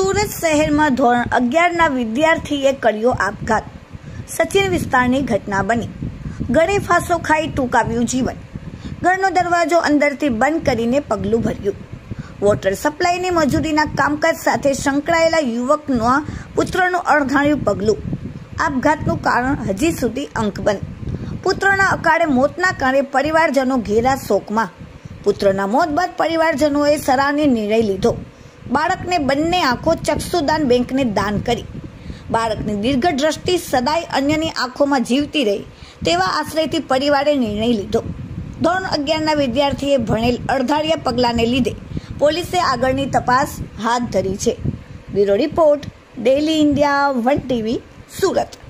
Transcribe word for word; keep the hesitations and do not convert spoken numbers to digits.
સુરત શહેરમાં ધોરણ અગિયારના વિદ્યાર્થીએ કર્યો આપઘાત. સચિન વિસ્તારની ઘટના બની. ગળે ફાંસો ખાઈ ટૂંકાવ્યું જીવન. ઘરનો દરવાજો અંદરથી બંધ કરીને પગલું ભર્યું. વોટર સપ્લાયની મજૂરીના કામકાજ સાથે સંકળાયેલા યુવકના પુત્રનું અણધાર્યું પગલું. આપઘાતનું કારણ હજી સુધી અંકબંધ. પુત્રના અકાળે મોતના કારણે પરિવારજનો ઘેરા શોકમાં. પુત્રના મોત બાદ પરિવારજનોએ સરાહનીય નિર્ણય લીધો. બાળકને બંને આંખો ચક્ષુદાન બેંકને દાન કરી. બાળકની દીર્ઘ દ્રષ્ટિ સદાય અન્યની આંખોમાં જીવતી રહી તેવા આશ્રયથી પરિવારે નિર્ણય લીધો. ધોરણ અગિયારના વિદ્યાર્થીએ ભણેલ અણધાર્યા પગલાંને લીધે પોલીસે આગળની તપાસ હાથ ધરી છે. Bureau report, daily India one TV, Surat.